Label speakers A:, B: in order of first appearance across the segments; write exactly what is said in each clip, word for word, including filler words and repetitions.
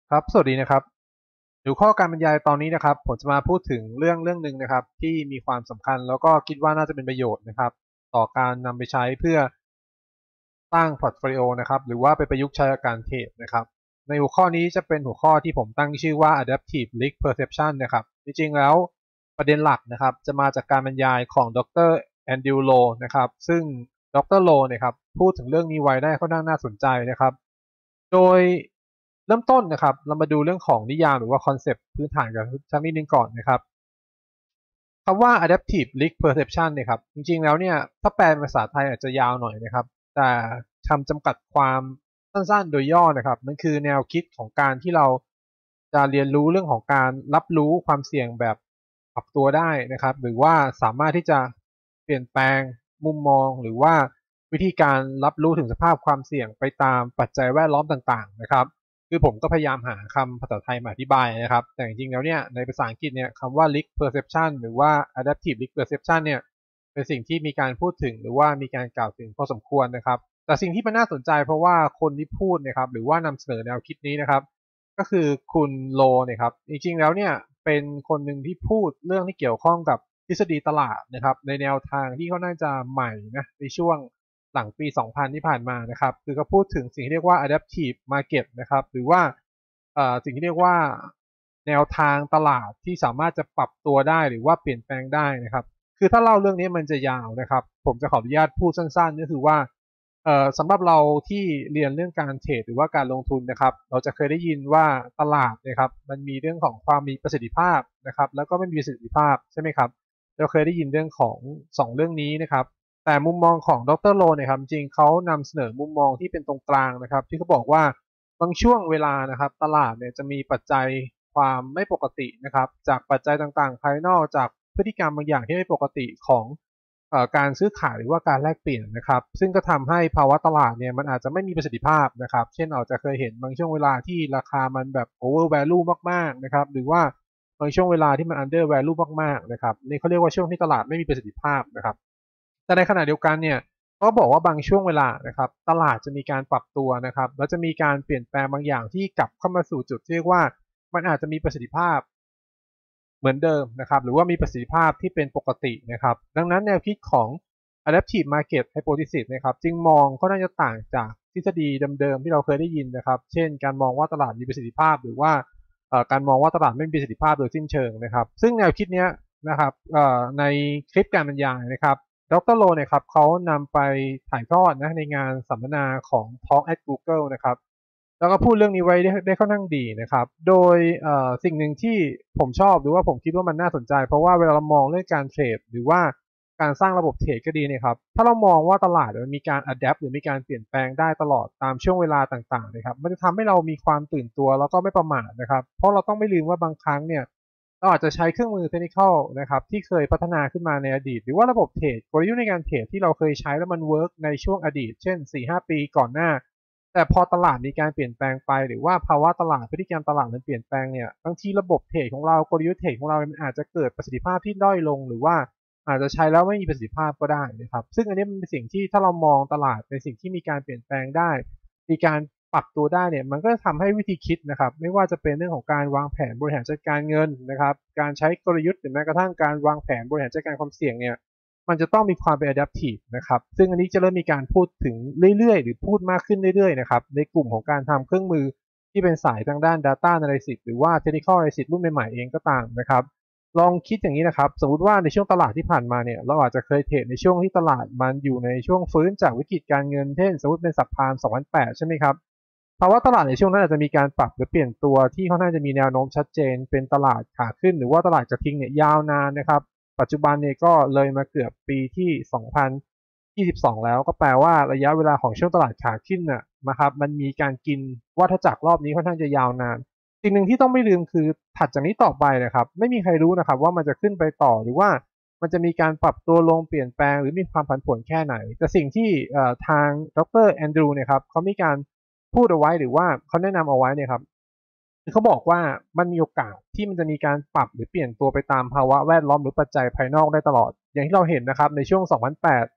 A: ครับสวัสดีนะครับหัวข้อการบรรยายตอนนี้นะครับผมจะมาพูดถึงเรื่องเรื่องหนึ่งนะครับที่มีความสำคัญแล้วก็คิดว่าน่าจะเป็นประโยชน์นะครับต่อการนำไปใช้เพื่อสร้างพอร์ตโฟลิโอนะครับหรือว่าไปประยุกต์ใช้กับการเทรดนะครับในหัวข้อนี้จะเป็นหัวข้อที่ผมตั้งชื่อว่า Adaptive Risk Perception นะครับจริงๆแล้วประเด็นหลักนะครับจะมาจากการบรรยายของดรแอนดรูว์โลนะครับซึ่งดรโลนะครับพูดถึงเรื่องนี้ไว้ได้ค่อนข้างน่าสนใจนะครับ โดยเริ่มต้นนะครับเรามาดูเรื่องของนิยามหรือว่าคอนเซปต์พื้นฐานกันสักนิดนึงก่อนนะครับคำว่า adaptive risk perception เนี่ยครับจริงๆแล้วเนี่ยถ้าแปลเป็นภาษาไทยอาจจะยาวหน่อยนะครับแต่คำจำกัดความสั้นๆโดยย่อนะครับมันคือแนวคิดของการที่เราจะเรียนรู้เรื่องของการรับรู้ความเสี่ยงแบบปรับตัวได้นะครับหรือว่าสามารถที่จะเปลี่ยนแปลงมุมมองหรือว่าวิธีการรับรู้ถึงสภาพความเสี่ยงไปตามปัจจัยแวดล้อมต่างๆนะครับ คือผมก็พยายามหาคำภาษาไทยมาอธิบายนะครับแต่จริงๆแล้วเนี่ยในภาษาอังกฤษเนี่ยคำว่า risk perception หรือว่า adaptive risk perception เนี่ยเป็นสิ่งที่มีการพูดถึงหรือว่ามีการกล่าวถึงพอสมควรนะครับแต่สิ่งที่มันน่าสนใจเพราะว่าคนที่พูดนะครับหรือว่านำเสนอแนวคิดนี้นะครับก็คือคุณโลเนี่ยครับจริงๆแล้วเนี่ยเป็นคนหนึ่งที่พูดเรื่องที่เกี่ยวข้องกับทฤษฎีตลาดนะครับในแนวทางที่เขาน่าจะใหม่นะในช่วง หลังปี สองพัน ที่ผ่านมานะครับคือเขาพูดถึงสิ่งที่เรียกว่า adaptive market นะครับหรือว่าสิ่งที่เรียกว่าแนวทางตลาดที่สามารถจะปรับตัวได้หรือว่าเปลี่ยนแปลงได้นะครับคือถ้าเล่าเรื่องนี้มันจะยาวนะครับผมจะขออนุญาตพูดสั้นๆก็คือว่าสำหรับเราที่เรียนเรื่องการเทรดหรือว่าการลงทุนนะครับเราจะเคยได้ยินว่าตลาดนะครับมันมีเรื่องของความมีประสิทธิภาพนะครับแล้วก็ไม่มีประสิทธิภาพใช่ไหมครับเราเคยได้ยินเรื่องของสองเรื่องนี้นะครับ แต่มุมมองของดรโลเนี่ยครับจริงเขานำเสนอมุมมองที่เป็นตรงกลางนะครับที่เขาบอกว่าบางช่วงเวลานะครับตลาดเนี่ยจะมีปัจจัยความไม่ปกตินะครับจากปัจจัยต่างๆภายนอกจากพฤติกรรมบางอย่างที่ไม่ปกติของเอ่อการซื้อขายหรือว่าการแลกเปลี่ยนนะครับซึ่งก็ทำให้ภาวะตลาดเนี่ยมันอาจจะไม่มีประสิทธิภาพนะครับเช่นอาจจะเคยเห็นบางช่วงเวลาที่ราคามันแบบ over value มากๆนะครับหรือว่าบางช่วงเวลาที่มัน under value มากๆนะครับนี่เขาเรียกว่าช่วงที่ตลาดไม่มีประสิทธิภาพนะครับ แต่ในขณะเดียวกันเนี่ยก็บอกว่าบางช่วงเวลานะครับตลาดจะมีการปรับตัวนะครับแล้วจะมีการเปลี่ยนแปลงบางอย่างที่กลับเข้ามาสู่จุดที่เรียกว่ามันอาจจะมีประสิทธิภาพเหมือนเดิมนะครับหรือว่ามีประสิทธิภาพที่เป็นปกตินะครับดังนั้นแนวคิดของ adaptive market hypothesis นะครับจึงมองก็น่าจะต่างจากทฤษฎีเดิมๆที่เราเคยได้ยินนะครับเช่นการมองว่าตลาดมีประสิทธิภาพหรือว่าการมองว่าตลาดไม่มีประสิทธิภาพโดยสิ้นเชิงนะครับซึ่งแนวคิดนี้นะครับในคลิปการบรรยายนะครับ ดรโลเนี่ยครับเขานำไปถ่ายทอดนะในงานสัมมนาของ Talk at Google นะครับแล้วก็พูดเรื่องนี้ไว้ได้ได้ค่อนข้างดีนะครับโดยสิ่งหนึ่งที่ผมชอบหรือว่าผมคิดว่ามันน่าสนใจเพราะว่าเวลาเรามองเรื่องการเทรดหรือว่าการสร้างระบบเทรดก็ดีเนี่ยครับถ้าเรามองว่าตลาดมันมีการ adapt หรือมีการเปลี่ยนแปลงได้ตลอดตามช่วงเวลาต่างๆนะครับมันจะทำให้เรามีความตื่นตัวแล้วก็ไม่ประมาทนะครับเพราะเราต้องไม่ลืมว่าบางครั้งเนี่ย เราอาจจะใช้เครื่องมือเทคนิคนะครับที่เคยพัฒนาขึ้นมาในอดีตหรือว่าระบบเทรดกลยุทธ์ในการเทรดที่เราเคยใช้แล้วมันเวิร์กในช่วงอดีตเช่น สี่ห้า ปีก่อนหน้าแต่พอตลาดมีการเปลี่ยนแปลงไปหรือว่าภาวะตลาดพฤติกรรมตลาดมันเปลี่ยนแปลงเนี่ยบางทีระบบเทรดของเรากลยุทธ์เทรดของเรามันอาจจะเกิดประสิทธิภาพที่ด้อยลงหรือว่าอาจจะใช้แล้วไม่มีประสิทธิภาพก็ได้นะครับซึ่งอันนี้มันเป็นสิ่งที่ถ้าเรามองตลาดเป็นสิ่งที่มีการเปลี่ยนแปลงได้มีการปรับตัวได้เนี่ยมันก็จะทำให้วิธีคิดนะครับไม่ว่าจะเป็นเรื่องของการวางแผนบริหารจัดการเงินนะครับการใช้กลยุทธ์หรือแม้กระทั่งการวางแผนบริหารจัดการความเสี่ยงเนี่ยมันจะต้องมีความเป็น adaptive นะครับซึ่งอันนี้จะเริ่มมีการพูดถึงเรื่อยๆหรือพูดมากขึ้นเรื่อยๆนะครับในกลุ่มของการทำเครื่องมือที่เป็นสายทางด้าน data analysis หรือว่า technical analysis รุ่นใหม่ๆเองก็ตามนะครับลองคิดอย่างนี้นะครับสมมติว่าในช่วงตลาดที่ผ่านมาเนี่ยเราอาจจะเคยเทรดในช่วงที่ตลาดมันอยู่ในช่วงฟื้นจากวิกฤตการเงินเช่นสมมติเป็นสัปพานสองพันแปดใช่ไหมครับ ภาวะตลาดในช่วงนั้นอาจจะมีการปรับหรือเปลี่ยนตัวที่ค่อนข้างจะมีแนวโน้มชัดเจนเป็นตลาดขาขึ้นหรือว่าตลาดกระทิงเนี่ยยาวนานนะครับปัจจุบันเนี่ยก็เลยมาเกือบปีที่สองพันยี่สิบสองแล้วก็แปลว่าระยะเวลาของช่วงตลาดขาขึ้นน่ะนะครับมันมีการกินวัฏจักรรอบนี้ค่อนข้างจะยาวนานสิ่งหนึ่งที่ต้องไม่ลืมคือถัดจากนี้ต่อไปนะครับไม่มีใครรู้นะครับว่ามันจะขึ้นไปต่อหรือว่ามันจะมีการปรับตัวลงเปลี่ยนแปลงหรือมีความผันผวนแค่ไหนแต่สิ่งที่ทางดรแอนดรูเนี่ยครับเขามีการพูดเอาไว้หรือว่าเขาแนะนำเอาไว้เนี่ยครับเขาบอกว่ามันมีโอกาสที่มันจะมีการปรับหรือเปลี่ยนตัวไปตามภาวะแวดล้อมหรือปัจจัยภายนอกได้ตลอดอย่างที่เราเห็นนะครับในช่วงสองพันแปด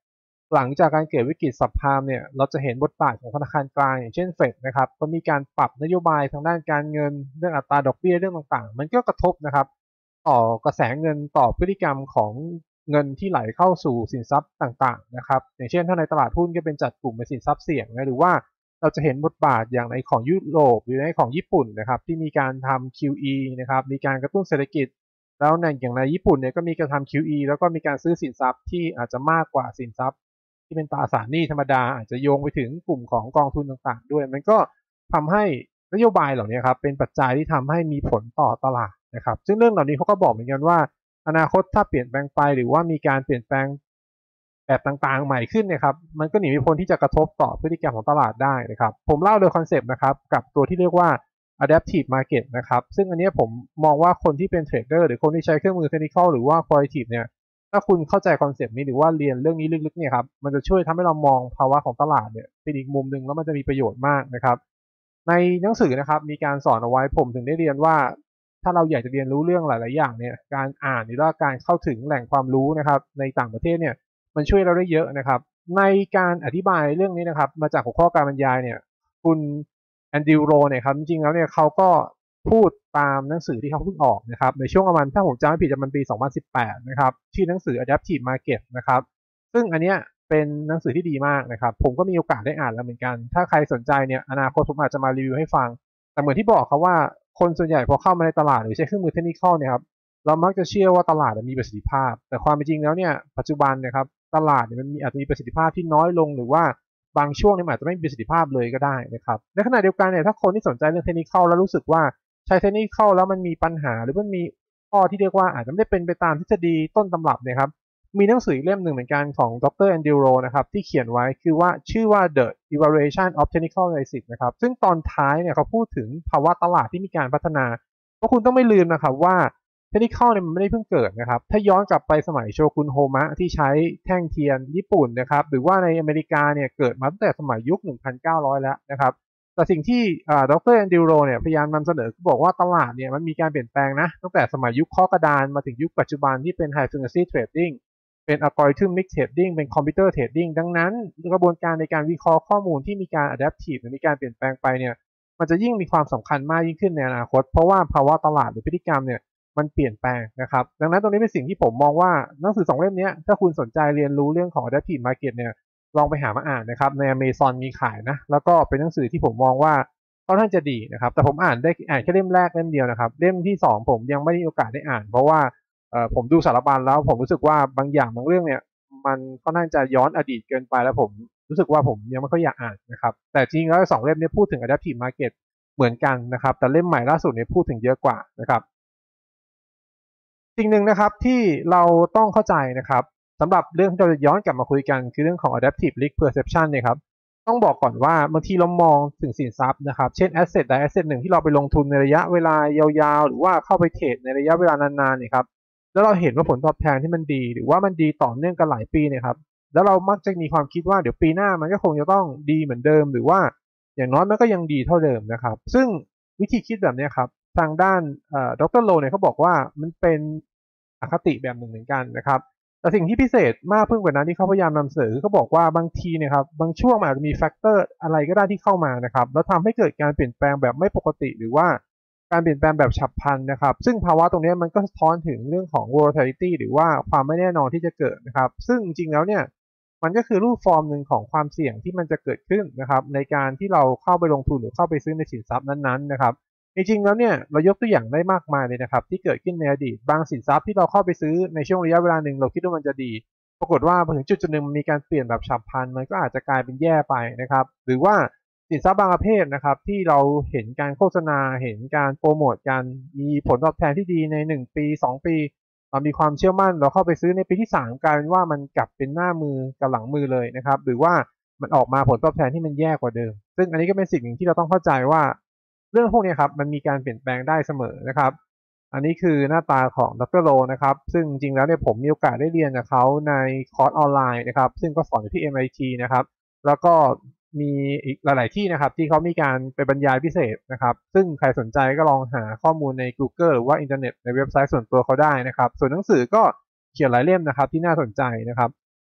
A: หลังจากการเกิดวิกฤตซับไพรม์เนี่ยเราจะเห็นบทบาทของธนาคารกลางอย่างเช่นเฟดนะครับก็มีการปรับนโยบายทางด้านการเงินเรื่องอัตราดอกเบี้ยเรื่องต่างๆมันก็กระทบนะครับต่อกระแสเงินต่อพฤติกรรมของเงินที่ไหลเข้าสู่สินทรัพย์ต่างๆนะครับอย่างเช่นถ้าในตลาดหุ้นก็เป็นจัดกลุ่มเป็นสินทรัพย์เสี่ยงนะหรือว่าเราจะเห็นบทบาทอย่างในของยุโรปหรือในของญี่ปุ่นนะครับที่มีการทำ คิว อี นะครับมีการกระตุ้นเศรษฐกิจแล้วในอย่างในญี่ปุ่นเนี่ยก็มีการทำ คิว อี แล้วก็มีการซื้อสินทรัพย์ที่อาจจะมากกว่าสินทรัพย์ที่เป็นตราสารหนี้ธรรมดาอาจจะโยงไปถึงกลุ่มของกองทุนต่างๆด้วยมันก็ทำให้นโยบายเหล่านี้ครับเป็นปัจจัยที่ทำให้มีผลต่อตลาดนะครับซึ่งเรื่องเหล่านี้เขาก็บอกเหมือนกันว่าอนาคตถ้าเปลี่ยนแปลงไปหรือว่ามีการเปลี่ยนแปลงแบบต่างๆใหม่ขึ้นเนี่ยครับมันก็หนีไม่พ้นที่จะกระทบต่อพฤติกรรมของตลาดได้นะครับผมเล่าโดยคอนเซปต์นะครับกับตัวที่เรียกว่า adaptive market นะครับซึ่งอันนี้ผมมองว่าคนที่เป็นเทรดเดอร์หรือคนที่ใช้เครื่องมือ technical หรือว่า qualitative เนี่ยถ้าคุณเข้าใจคอนเซปต์นี้หรือว่าเรียนเรื่องนี้ลึกๆเนี่ยครับมันจะช่วยทำให้เรามองภาวะของตลาดเนี่ยเป็นอีกมุมหนึ่งแล้วมันจะมีประโยชน์มากนะครับในหนังสือนะครับมีการสอนเอาไว้ผมถึงได้เรียนว่าถ้าเราอยากจะเรียนรู้เรื่องหลายๆอย่างเนี่ยการอ่านหรือว่าการเข้าถึงแหล่งความรู้นะครับในต่างประเทศเนี่ยมันช่วยเราได้เยอะนะครับในการอธิบายเรื่องนี้นะครับมาจากหัวข้อการบรรยายเนี่ยคุณแอนดิวโรเนี่ยครับจริงๆแล้วเนี่ยเขาก็พูดตามหนังสือที่เขาเพิ่งออกนะครับในช่วงประมาณถ้าผมจำไม่ผิดจะมันปีสองพันสิบแปดนะครับชื่อหนังสือ Adaptive Market นะครับซึ่งอันเนี้ยเป็นหนังสือที่ดีมากนะครับผมก็มีโอกาสได้อ่านแล้วเหมือนกันถ้าใครสนใจเนี่ยอนาคตผมอาจจะมารีวิวให้ฟังแต่เหมือนที่บอกครับว่าคนส่วนใหญ่พอเข้ามาในตลาดหรือใช้เครื่องมือเทคนิคเนี่ยครับเรามักจะเชื่อว่าตลาดมีประสิทธิภาพแต่ความเป็นจริงแล้วเนี่ยปัจจุบันนะครับตลาดเนี่ยมันมีอาจจะมีประสิทธิภาพที่น้อยลงหรือว่าบางช่วงเนี่ยอาจจะไม่มีประสิทธิภาพเลยก็ได้นะครับในขณะเดียวกันเนี่ยถ้าคนที่สนใจเรื่องเทคนิคแล้วรู้สึกว่าใช้เทคนิคแล้วมันมีปัญหาหรือมันมีข้อที่เรียกว่าอาจจะไม่ได้เป็นไปตามทฤษฎีต้นตำรับเนี่ยครับมีหนังสือเล่มหนึ่งเหมือนกันของดรแอนดิวโรนะครับที่เขียนไว้คือว่าชื่อว่า The Evaluation of Technical Analysis นะครับซึ่งตอนท้ายเนี่ยเขาพูดถึงภาวะตลาดที่มีการพัฒนาเพราะคุณต้องไม่ลืมนะครับว่าเทคนิคเนี่ยมันไม่ได้เพิ่งเกิดนะครับถ้าย้อนกลับไปสมัยโชกุนโฮมะที่ใช้แท่งเทียนญี่ปุ่นนะครับหรือว่าในอเมริกาเนี่ยเกิดมาตั้งแต่สมัยยุค หนึ่งพันเก้าร้อย แล้วนะครับแต่สิ่งที่ดรแอนดิวโรเนี่ยพยายามนำเสนอบอกว่าตลาดเนี่ยมันมีการเปลี่ยนแปลงนะตั้งแต่สมัยยุคข้อกระดานมาถึงยุคปัจจุบันที่เป็น High Frequency Trading เป็น Algorithmic Trading เป็น Computer Trading ดังนั้นกระบวนการในการวิเคราะห์ข้อมูลที่มีการ Adaptive หรือมีการเปลี่ยนแปลงไปเนี่ยมันจะยิ่งมีความสำคัญมากยิ่งขึ้นในอนาคตเพราะว่าภาวะตลาดหรือพฤติกรรมเนี่ยมันเปลี่ยนแปลงนะครับดังนั้นตรงนี้เป็นสิ่งที่ผมมองว่าหนังสือสองเล่มนี้ถ้าคุณสนใจเรียนรู้เรื่องของ Adaptive Market เนี่ยลองไปหามาอ่านนะครับใน Amazon มีขายนะแล้วก็เป็นหนังสือที่ผมมองว่าค่อนข้างจะดีนะครับแต่ผมอ่านได้อ่านแค่เล่มแรกเล่มเดียวนะครับเล่มที่สองผมยังไม่ได้มีโอกาสได้อ่านเพราะว่าเอ่อผมดูสารบัญแล้วผมรู้สึกว่าบางอย่างบางเรื่องเนี่ยมันค่อนข้างจะย้อนอดีตเกินไปแล้วผมรู้สึกว่าผมยังไม่ค่อยอยากอ่านนะครับแต่จริงแล้วสองเล่มนี้พูดถึง Adaptive Market เหมือนกันนะครับแต่เล่มใหม่ล่าสุดเนี่ยพูดถึงเยอะกว่านะครับสิ่งหนึ่งนะครับที่เราต้องเข้าใจนะครับสำหรับเรื่องที่เราจะย้อนกลับมาคุยกันคือเรื่องของ adaptive risk perception เนี่ยครับต้องบอกก่อนว่าบางทีเรามองถึงสินทรัพย์นะครับเช่น asset ใด asset หนึ่งที่เราไปลงทุนในระยะเวลายาวๆหรือว่าเข้าไปเทรดในระยะเวลานานๆเนี่ยครับแล้วเราเห็นว่าผลตอบแทนที่มันดีหรือว่ามันดีต่อเนื่องกันหลายปีเนี่ยครับแล้วเรามักจะมีความคิดว่าเดี๋ยวปีหน้ามันก็คงจะต้องดีเหมือนเดิมหรือว่าอย่างน้อยมันก็ยังดีเท่าเดิมนะครับซึ่งวิธีคิดแบบนี้ครับทางด้านดรโลเนี่ยเขาบอกว่ามันเป็นอคติแบบหนึ่งเหมือนกันนะครับแต่สิ่งที่พิเศษมากเพิ่งกว่านั้นที่เขาพยายามนำเสนอเขาบอกว่าบางทีเนี่ยครับบางช่วงอาจจะมีแฟกเตอร์อะไรก็ได้ที่เข้ามานะครับแล้วทำให้เกิดการเปลี่ยนแปลงแบบไม่ปกติหรือว่าการเปลี่ยนแปลงแบบฉับพลันนะครับซึ่งภาวะตรงนี้มันก็สะท้อนถึงเรื่องของ volatility หรือว่าความไม่แน่นอนที่จะเกิดนะครับซึ่งจริงๆแล้วเนี่ยมันก็คือรูปฟอร์มหนึ่งของความเสี่ยงที่มันจะเกิดขึ้นนะครับในการที่เราเข้าไปลงทุนหรือเข้าไปซื้อในสินทรัพย์นั้นๆนะครับจริงๆแล้วเนี่ยเรายกตัวอย่างได้มากมายเลยนะครับที่เกิดขึ้นในอดีตบางสินทรัพย์ที่เราเข้าไปซื้อในช่วงระยะเวลาหนึ่งเราคิดว่ามันจะดีปรากฏว่าพอถึงจุดจุดหนึ่งมันมีการเปลี่ยนแบบฉับพลันมันก็อาจจะกลายเป็นแย่ไปนะครับหรือว่าสินทรัพย์บางประเภทนะครับที่เราเห็นการโฆษณาเห็นการโปรโมทกันมีผลตอบแทนที่ดีในหนึ่งปีสองปีเรามีความเชื่อมั่นเราเข้าไปซื้อในปีที่สามกลายเป็นว่ามันกลับเป็นหน้ามือกับหลังมือเลยนะครับหรือว่ามันออกมาผลตอบแทนที่มันแย่กว่าเดิมซึ่งอันนี้ก็เป็นสิ่งหนึ่งที่เราต้องเข้าใจว่าเรื่องพวกนี้ครับมันมีการเปลี่ยนแปลงได้เสมอนะครับอันนี้คือหน้าตาของดรโลนะครับซึ่งจริงๆแล้วเนี่ยผมมีโอกาสได้เรียนกับเขาในคอร์สออนไลน์นะครับซึ่งก็สอนอยู่ที่ เอ็ม ไอ ที นะครับแล้วก็มีอีกหลายๆที่นะครับที่เขามีการไปบรรยายพิเศษนะครับซึ่งใครสนใจก็ลองหาข้อมูลใน Google หรือว่าอินเทอร์เน็ตในเว็บไซต์ส่วนตัวเขาได้นะครับส่วนหนังสือก็เขียนหลายเล่มนะครับที่น่าสนใจนะครับ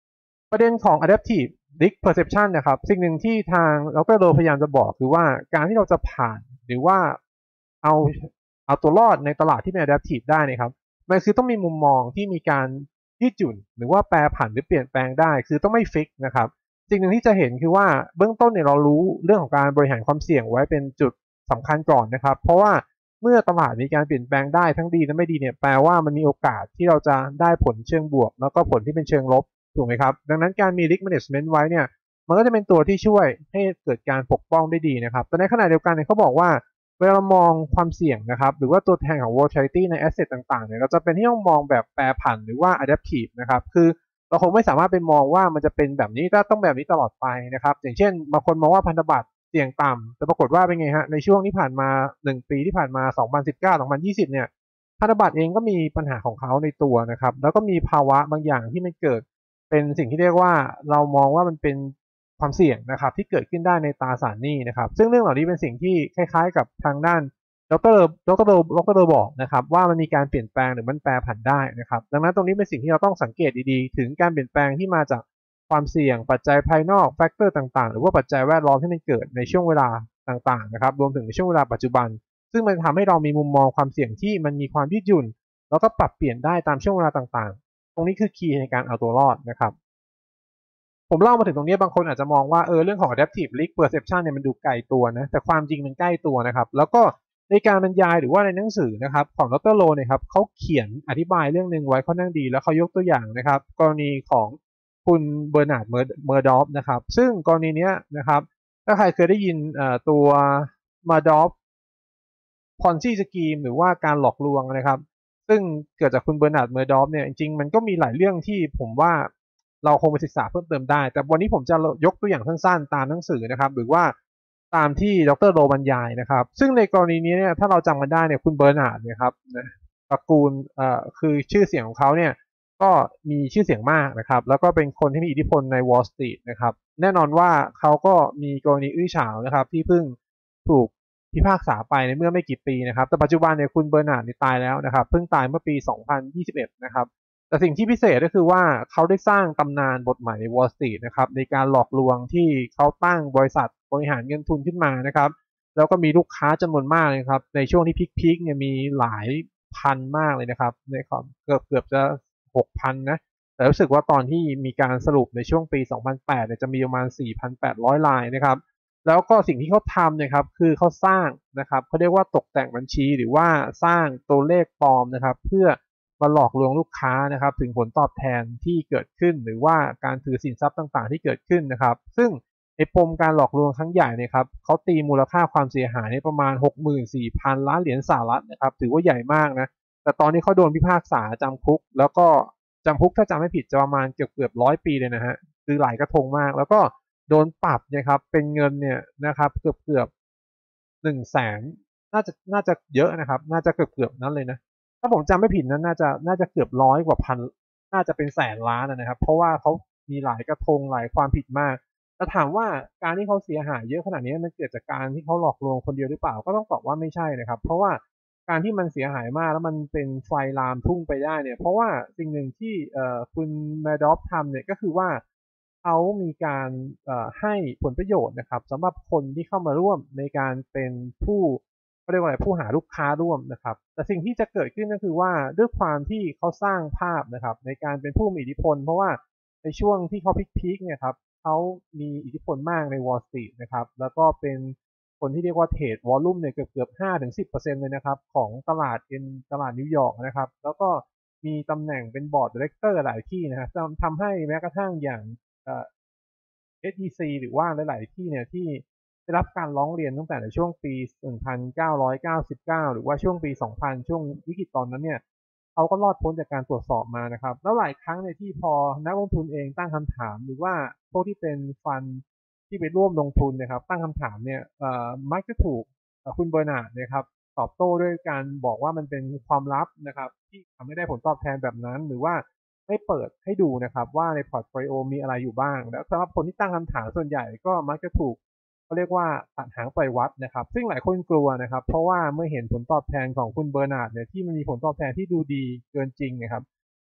A: ประเด็นของ adaptive risk perception นะครับสิ่งหนึ่งที่ทางดรโรพยายามจะบอกคือว่าการที่เราจะผ่านหรือว่าเอาเอาตัวรอดในตลาดที่เป็น adaptive ได้นะครับมันคือต้องมีมุมมองที่มีการยืดหยุ่นหรือว่าแปรผันหรือเปลี่ยนแปลงได้คือต้องไม่ฟิกนะครับสิ่งหนึ่งที่จะเห็นคือว่าเบื้องต้นเนี่ยเรารู้เรื่องของการบริหารความเสี่ยงไว้เป็นจุดสำคัญก่อนนะครับเพราะว่าเมื่อตลาดมีการเปลี่ยนแปลงได้ทั้งดีและไม่ดีเนี่ยแปลว่ามันมีโอกาสที่เราจะได้ผลเชิงบวกแล้วก็ผลที่เป็นเชิงลบถูกไหมครับดังนั้นการมี risk management ไว้เนี่ยมันก็จะเป็นตัวที่ช่วยให้เกิดการปกป้องได้ดีนะครับแต่ในขณะเดียวกันเนี่ยเขาบอกว่าเวลาเรามองความเสี่ยงนะครับหรือว่าตัวแทนของ volatility ใน asset ต่างๆเนี่ยเราจะเป็นที่ต้องมองแบบแปรผันหรือว่า adaptive นะครับคือเราคงไม่สามารถไปมองว่ามันจะเป็นแบบนี้ต้องแบบนี้ตลอดไปนะครับอย่างเช่นบางคนมองว่าพันธบัตรเสี่ยงต่ำแต่ปรากฏว่าเป็นไงฮะในช่วงที่ผ่านมาหนึ่งปีที่ผ่านมาสองพันสิบเก้า สองพันยี่สิบเนี่ยพันธบัตรเองก็มีปัญหาของเขาในตัวนะครับแล้วก็มีภาวะบางอย่างที่มันเกิดเป็นสิ่งที่เรียกว่าเรามองว่ามันเป็นความเสี่ยงนะครับที่เกิดขึ้นได้ในตราสารหนี้นะครับซึ่งเรื่องเหล่านี้เป็นสิ่งที่คล้ายๆกับทางด้านดรดรดรบอกนะครับว่ามันมีการเปลี่ยนแปลงหรือมันแปรผันได้นะครับดังนั้นตรงนี้เป็นสิ่งที่เราต้องสังเกตดีๆถึงการเปลี่ยนแปลงที่มาจากความเสี่ยงปัจจัยภายนอกแฟกเตอร์ต่างๆหรือว่าปัจจัยแวดล้อมที่มันเกิดในช่วงเวลาต่างๆนะครับรวมถึงในช่วงเวลาปัจจุบันซึ่งมันทำให้เรามีมุมมองความเสี่ยงที่มันมีความยืดหยุ่นแล้วก็ปรับเปลี่ยนได้ตามช่วงเวลาต่างๆตรงนี้คือคีย์ในการเอาตัวรอดนะครับผมเล่ามาถึงตรงนี้บางคนอาจจะมองว่าเออเรื่องของ adaptive risk perception เนี่ยมันดูไกลตัวนะแต่ความจริงมันใกล้ตัวนะครับแล้วก็ในการบรรยายหรือว่าในหนังสือนะครับของดรโลเนี่ยครับเขาเขียนอธิบายเรื่องหนึ่งไว้ค่อนข้างดีแล้วเขายกตัวอย่างนะครับกรณีของคุณเบอร์นาร์ดเมอร์ดอฟนะครับซึ่งกรณีนี้นะครับถ้าใครเคยได้ยินตัวมาดอฟพอนซี่สกีมหรือว่าการหลอกลวงนะครับซึ่งเกิดจากคุณเบอร์นาร์ดเมอร์ดอฟเนี่ยจริงๆมันก็มีหลายเรื่องที่ผมว่าเราคงไปศึกษาเพิ่มเติมได้แต่วันนี้ผมจะยกตัวอย่างสั้นๆตามหนังสือนะครับหรือว่าตามที่ดรโรบรรยายนะครับซึ่งในกรณีนี้เนี่ยถ้าเราจำกันได้เนี่ยคุณเบอร์นาร์ดเนี่ยครับตระกูลเอ่อคือชื่อเสียงของเขาเนี่ยก็มีชื่อเสียงมากนะครับแล้วก็เป็นคนที่มีอิทธิพลใน Wall Street นะครับแน่นอนว่าเขาก็มีกรณีอื้อฉาวนะครับที่เพิ่งถูกพิพากษาไปในเมื่อไม่กี่ปีนะครับแต่ปัจจุบันเนี่ยคุณเบอร์นาร์ดนี่ตายแล้วนะครับเพิ่งตายเมื่อปีสองพันยี่สิบเอ็ดนะครับแต่สิ่งที่พิเศษก็คือว่าเขาได้สร้างตำนานบทใหม่ใน Wall Street นะครับในการหลอกลวงที่เขาตั้งบริษัทบริหารเงินทุนขึ้นมานะครับแล้วก็มีลูกค้าจำนวนมากเลยครับในช่วงที่พีคๆเนี่ยมีหลายพันมากเลยนะครับในของเกือบเกือบจะหกพันนะแต่รู้สึกว่าตอนที่มีการสรุปในช่วงปีสองพันแปดเนี่ยจะมีประมาณ สี่พันแปดร้อย รายนะครับแล้วก็สิ่งที่เขาทำเนี่ยครับคือเขาสร้างนะครับเขาเรียกว่าตกแต่งบัญชีหรือว่าสร้างตัวเลขปลอมนะครับเพื่อมาหลอกลวงลูกค้านะครับถึงผลตอบแทนที่เกิดขึ้นหรือว่าการถือสินทรัพย์ต่างๆที่เกิดขึ้นนะครับซึ่งไอ้ปมการหลอกลวงครั้งใหญ่เนี่ยครับเขาตีมูลค่าความเสียหายในประมาณ หกหมื่นสี่พัน ล้านเหรียญสหรัฐนะครับถือว่าใหญ่มากนะแต่ตอนนี้เขาโดนพิพากษาจำคุกแล้วก็จำคุกถ้าจำไม่ผิดจะประมาณเกือบเกือบร้อยปีเลยนะฮะคือหลายกระทงมากแล้วก็โดนปรับนะครับเป็นเงินเนี่ยนะครับเกือบเกือบหนึ่งแสนน่าจะน่าจะเยอะนะครับน่าจะเกือบเกือบนั้นเลยนะถ้าผมจำไม่ผิดนั้นน่าจะน่าจะเกือบร้อยกว่าพันน่าจะเป็นแสนล้านนะครับเพราะว่าเขามีหลายกระทงหลายความผิดมากแต่ถามว่าการที่เขาเสียหายเยอะขนาดนี้มันเกิดจากการที่เขาหลอกลวงคนเดียวหรือเปล่าก็ต้องตอบว่าไม่ใช่นะครับเพราะว่าการที่มันเสียหายมากแล้วมันเป็นไฟลามพุ่งไปได้เนี่ยเพราะว่าสิ่งหนึ่งที่คุณแมดอฟทำเนี่ยก็คือว่าเขามีการให้ผลประโยชน์นะครับสำหรับคนที่เข้ามาร่วมในการเป็นผู้เรียกว่าอะไรผู้หาลูกค้าร่วมนะครับแต่สิ่งที่จะเกิดขึ้นก็คือว่าด้วยความที่เขาสร้างภาพนะครับในการเป็นผู้มีอิทธิพลเพราะว่าในช่วงที่เขาพีคๆเนี่ยครับเขามีอิทธิพลมากใน Wall Street นะครับแล้วก็เป็นคนที่เรียกว่าเทรดวอลลุ่มเนี่ยเกือบเกือบห้าถึงสิบเปอร์เซ็นต์เลยนะครับของตลาดเอ็นตลาดนิวยอร์กนะครับแล้วก็มีตำแหน่งเป็นบอร์ดดีเรคเตอร์หลายที่นะครับทำให้แม้กระทั่งอย่างเอ่อ เอส อี ซี หรือว่าหลายๆที่เนี่ยที่ได้รับการร้องเรียนตั้งแต่ในช่วงปี หนึ่งพันเก้าร้อยเก้าสิบเก้า หรือว่าช่วงปี สองพัน ช่วงวิกฤตตอนนั้นเนี่ยเขาก็รอดพ้นจากการตรวจสอบมานะครับแล้วหลายครั้งในที่พอนักลงทุนเองตั้งคำถามหรือว่าพวกที่เป็นฟันที่ไปร่วมลงทุนนะครับตั้งคำถามเนี่ยมักจะถูกคุณเบอร์นาร์ดนะครับตอบโต้ด้วยการบอกว่ามันเป็นความลับนะครับที่ทำให้ได้ผลตอบแทนแบบนั้นหรือว่าไม่เปิดให้ดูนะครับว่าในพอร์ตโฟลิโอมีอะไรอยู่บ้างแล้วสำหรับคนที่ตั้งคำถามส่วนใหญ่ก็มักจะถูกเขาเรียกว่าตัดหางปล่อยวัดนะครับซึ่งหลายคนกลัวนะครับเพราะว่าเมื่อเห็นผลตอบแทนของคุณเบอร์นาร์ดเนี่ยที่มันมีผลตอบแทนที่ดูดีเกินจริงนะครับ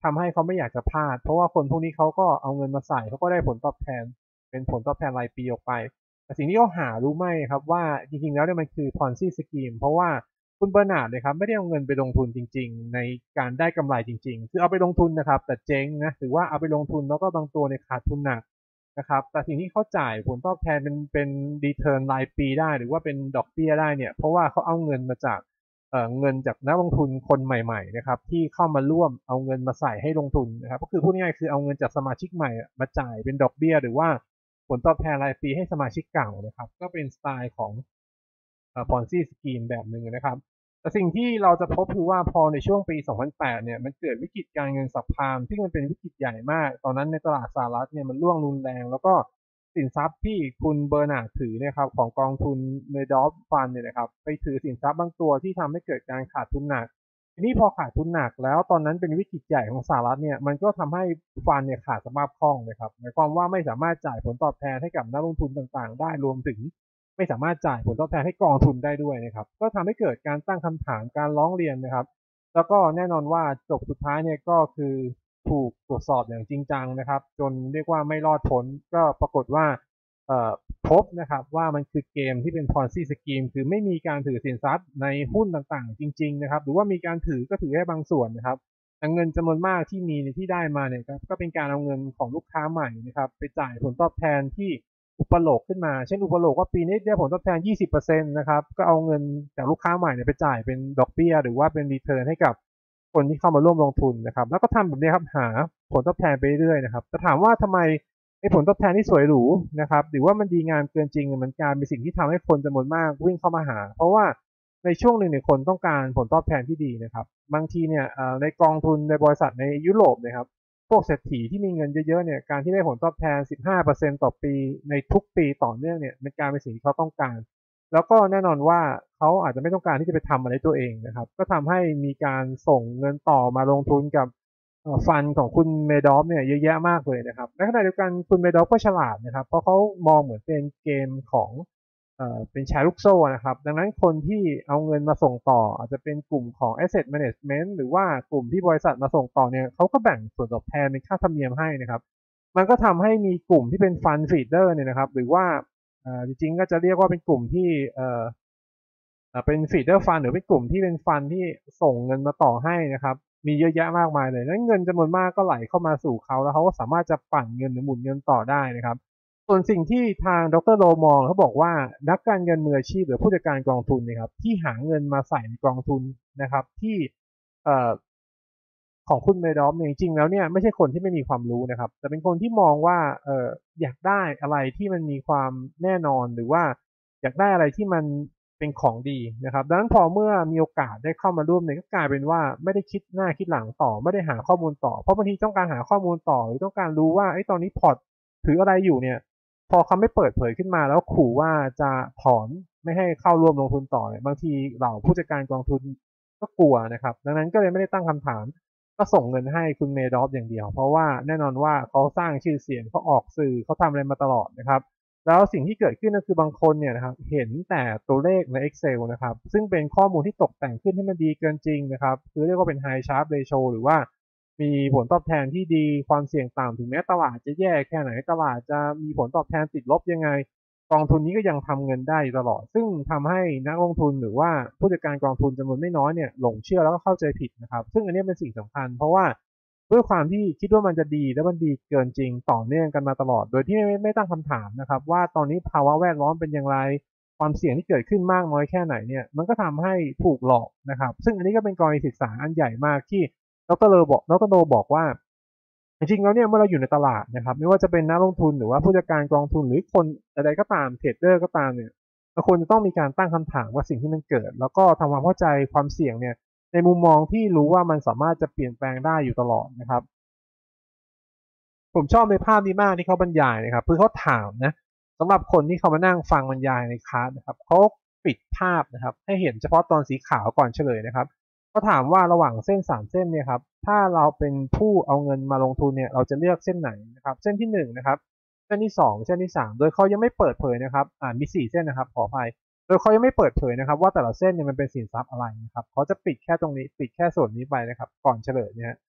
A: ทำให้เขาไม่อยากจะพลาดเพราะว่าคนพวกนี้เขาก็เอาเงินมาใส่เขาก็ได้ผลตอบแทนเป็นผลตอบแทนรายปีออกไปแต่สิ่งที่เขาหารู้ไหมครับว่าจริงๆแล้วเนี่ยมันคือ Ponzi Scheme เพราะว่าคุณเบอร์นาร์ดเลยครับไม่ได้เอาเงินไปลงทุนจริงๆในการได้กำไรจริงๆคือเอาไปลงทุนนะครับแต่เจ๊งนะหรือว่าเอาไปลงทุนแล้วก็บางตัวในขาดทุนหนักนะครับแต่สิ่งที่เขาจ่ายผลตอบแทนเป็นเป็นรีเทิร์นรายปีได้หรือว่าเป็นดอกเบี้ยได้เนี่ยเพราะว่าเขาเอาเงินมาจากเอ่อเงินจากนักลงทุนคนใหม่ๆนะครับที่เข้ามาร่วมเอาเงินมาใส่ให้ลงทุนนะครับก็คือพูดง่ายๆคือเอาเงินจากสมาชิกใหม่มาจ่ายเป็นดอกเบี้ยหรือว่าผลตอบแทนรายปีให้สมาชิกเก่านะครับก็เป็นสไตล์ของเอ่อ Ponzi Scheme แบบหนึ่งนะครับแต่สิ่งที่เราจะพบคือว่าพอในช่วงปี สองพันแปด เนี่ยมันเกิดวิกฤตการเงินซับไพรม์ที่มันเป็นวิกฤตใหญ่มากตอนนั้นในตลาดสหรัฐเนี่ยมันร่วงรุนแรงแล้วก็สินทรัพย์ที่คุณเบอร์นาร์ดถือเนี่ยครับของกองทุนเมดอฟฟันเนี่ยนะครับไปถือสินทรัพย์บางตัวที่ทำให้เกิดการขาดทุนหนักทีนี้พอขาดทุนหนักแล้วตอนนั้นเป็นวิกฤตใหญ่ของสหรัฐเนี่ยมันก็ทำให้ฟันเนี่ยขาดสภาพคล่องนะครับหมายความว่าไม่สามารถจ่ายผลตอบแทนให้กับนักลงทุนต่างๆได้รวมถึงไม่สามารถจ่ายผลตอบแทนให้กองทุนได้ด้วยนะครับก็ทำให้เกิดการตั้งคำถามการร้องเรียนนะครับแล้วก็แน่นอนว่าจบสุดท้ายเนี่ยก็คือถูกตรวจสอบอย่างจริงจังนะครับจนเรียกว่าไม่รอดพ้นก็ปรากฏว่าพบนะครับว่ามันคือเกมที่เป็น Ponzi Scheme คือไม่มีการถือสินทรัพย์ในหุ้นต่างๆจริงๆนะครับหรือว่ามีการถือก็ถือแค่บางส่วนนะครับเงินจำนวนมากที่มีที่ได้มาเนี่ยก็เป็นการเอาเงินของลูกค้าใหม่นะครับไปจ่ายผลตอบแทนที่อุปโลกขึ้นมาเช่นอุปโลกว่าปีนี้ได้ผลตอบแทน ยี่สิบเปอร์เซ็นต์ นะครับก็เอาเงินจากลูกค้าใหม่เนี่ยไปจ่ายเป็นดอกเบี้ยหรือว่าเป็นรีเทิร์นให้กับคนที่เข้ามาร่วมลงทุนนะครับแล้วก็ทำแบบนี้ครับหาผลตอบแทนไปเรื่อยๆนะครับจะถามว่าทำไมไอ้ผลตอบแทนที่สวยหรูนะครับหรือว่ามันดีงามเกินจริงมันกลายเป็นสิ่งที่ทำให้คนจำนวนมากวิ่งเข้ามาหาเพราะว่าในช่วงหนึ่งเนี่ยคนต้องการผลตอบแทนที่ดีนะครับบางทีเนี่ยในกองทุนในบริษัทในยุโรปนะครับพวกเศรษฐีที่มีเงินเยอะๆเนี่ยการที่ได้ผลตอบแทน สิบห้าเปอร์เซ็นต์ ต่อปีในทุกปีต่อเนื่องเนี่ยมันกลายเป็นสิ่งที่เขาต้องการแล้วก็แน่นอนว่าเขาอาจจะไม่ต้องการที่จะไปทำอะไรตัวเองนะครับก็ทำให้มีการส่งเงินต่อมาลงทุนกับฟันของคุณเมดอฟเนี่ยเยอะแยะมากเลยนะครับในขณะเดียวกันคุณเมดอฟก็ฉลาดนะครับเพราะเขามองเหมือนเป็นเกมของเอ่อเป็นแชร์ลูกโซ่นะครับดังนั้นคนที่เอาเงินมาส่งต่ออาจจะเป็นกลุ่มของ asset management หรือว่ากลุ่มที่บริษัทมาส่งต่อเนี่ยเขาก็แบ่งส่วนตอบแทนเป็นค่าธรรมเนียมให้นะครับมันก็ทำให้มีกลุ่มที่เป็นฟันฟีเดอร์เนี่ยนะครับหรือว่าจริงๆก็จะเรียกว่าเป็นกลุ่มที่เอ่อเป็นฟีเดอร์ฟันหรือเป็นกลุ่มที่เป็นฟันที่ส่งเงินมาต่อให้นะครับมีเยอะแยะมากมายเลยนั้นเงินจำนวนมากก็ไหลเข้ามาสู่เขาแล้วเขาก็สามารถจะปั่นเงินหรือหมุนเงินต่อได้นะครับส่วนสิ่งที่ทางดรโลมองเขาบอกว่านักการเงินมืออาชีพหรือผู้จัดการกองทุนนะครับที่หาเงินมาใส่ในกองทุนนะครับที่เอ่อของคุณเมดอฟเนี่ยจริงๆแล้วเนี่ยไม่ใช่คนที่ไม่มีความรู้นะครับแต่เป็นคนที่มองว่าเอ่ออยากได้อะไรที่มันมีความแน่นอนหรือว่าอยากได้อะไรที่มันเป็นของดีนะครับดังนั้นพอเมื่อมีโอกาสได้เข้ามาร่วมเนี่ยก็กลายเป็นว่าไม่ได้คิดหน้าคิดหลังต่อไม่ได้หาข้อมูลต่อเพราะบางทีต้องการหาข้อมูลต่อหรือต้องการรู้ว่าไอ้ตอนนี้พอร์ตถืออะไรอยู่เนี่ยพอเขาไม่เปิดเผยขึ้นมาแล้วขู่ว่าจะถอนไม่ให้เข้าร่วมลงทุนต่อเนี่ยบางทีเหล่าผู้จัดการกองทุนก็กลัวนะครับดังนั้นก็เลยไม่ได้ตั้งคำถามก็ส่งเงินให้คุณเมดอฟอย่างเดียวเพราะว่าแน่นอนว่าเขาสร้างชื่อเสียงเขาออกสื่อเขาทำอะไรมาตลอดนะครับแล้วสิ่งที่เกิดขึ้นก็คือบางคนเนี่ยนะครับเห็นแต่ตัวเลขใน Excel นะครับซึ่งเป็นข้อมูลที่ตกแต่งขึ้นให้มันดีเกินจริงนะครับคือเรียกว่าเป็น High Sharp Ratio หรือว่ามีผลตอบแทนที่ดีความเสี่ยงต่ำถึงแม้ตลาดจะแย่แค่ไหนตลาดจะมีผลตอบแทนติดลบยังไงกองทุนนี้ก็ยังทำเงินได้ตลอดซึ่งทำให้นักลงทุนหรือว่าผู้จัดการกองทุนจำนวนไม่น้อยเนี่ยหลงเชื่อแล้วก็เข้าใจผิดนะครับซึ่งอันนี้เป็นสิ่งสำคัญเพราะว่าด้วยความที่คิดว่ามันจะดีและมันดีเกินจริงต่อเนื่องกันมาตลอดโดยที่ไม่ไม่ตั้งคำถามนะครับว่าตอนนี้ภาวะแวดล้อมเป็นอย่างไรความเสี่ยงที่เกิดขึ้นมากน้อยแค่ไหนเนี่ยมันก็ทำให้ถูกหลอกนะครับซึ่งอันนี้ก็เป็นกรณีศึกษาอันใหญ่มากที่ดรโลบอกดรโลบอกว่าจริงๆแล้วเนี่ยเมื่อเราอยู่ในตลาดนะครับไม่ว่าจะเป็นนักลงทุนหรือว่าผู้จัดการกองทุนหรือคนใดๆก็ตามเทรดเดอร์ก็ตามเนี่ยเราควรจะต้องมีการตั้งคำถามว่าสิ่งที่มันเกิดแล้วก็ทำความเข้าใจความเสี่ยงเนี่ยในมุมมองที่รู้ว่ามันสามารถจะเปลี่ยนแปลงได้อยู่ตลอดนะครับผมชอบในภาพนี้มากที่เขาบรรยายนะครับคือเขาถามนะสำหรับคนที่เขามานั่งฟังบรรยายในคลาสนะครับเขาปิดภาพนะครับให้เห็นเฉพาะตอนสีขาวก่อนเฉลยนะครับก็ถามว่าระหว่างเส้นสามเส้นเนี่ยครับถ้าเราเป็นผู้เอาเงินมาลงทุนเนี่ยเราจะเลือกเส้นไหนนะครับเส้นที่หนึ่งนะครับเส้นที่สองเส้นที่สามโดยเขายังไม่เปิดเผยนะครับอ่ามีสี่เส้นนะครับขออภัยโดยเขายังไม่เปิดเผยนะครับว่าแต่ละเส้นเนี่ยมันเป็นสินทรัพย์อะไรนะครับเขาจะปิดแค่ตรงนี้ปิดแค่ส่วนนี้ไปนะครับก่อนเฉลยเนี่ย